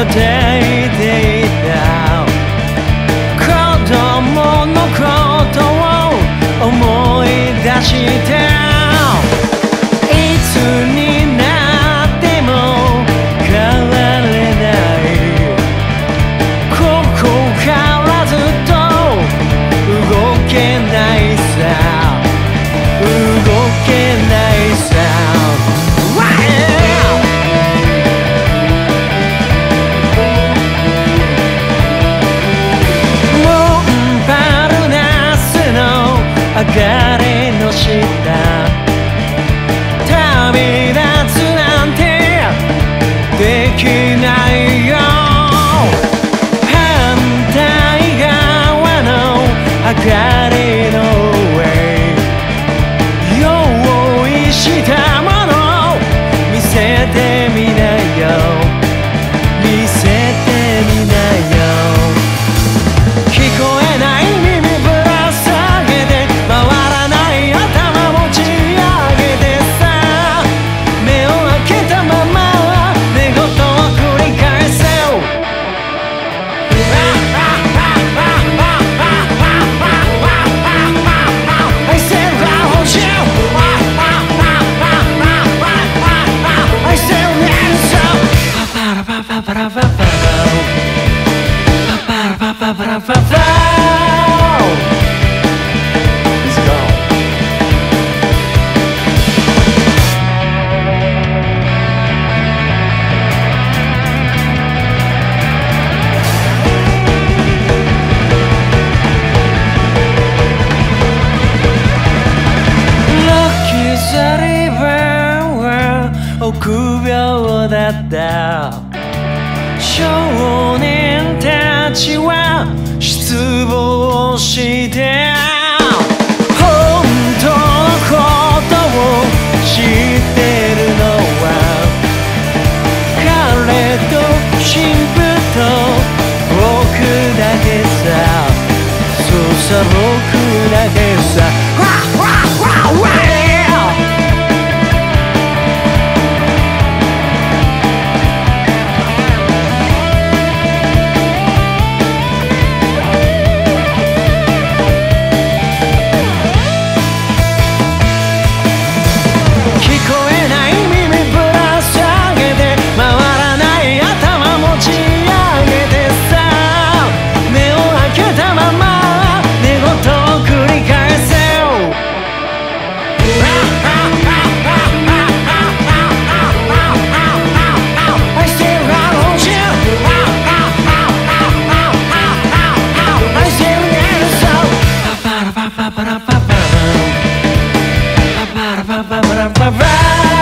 ていていた子供のことを思い出していつになっても変われないここからずっと動けないさ動けないさ明かりの下旅立つなんてできないよ反対側の明かりの上用意したもの見せてみなよ見せてみなよ聞こえない耳ぶら下げて回らない頭持ち上げてさ目を開けたまま寝言を繰り返せよI said I want you I said need so pa pa pa pa pa pa pa pa pa pa paサリバンは臆病だった少年たちは失望して本当のことを知ってるのは彼と神父と僕だけさそうさ僕だけさBa ba ba ba ba ba ba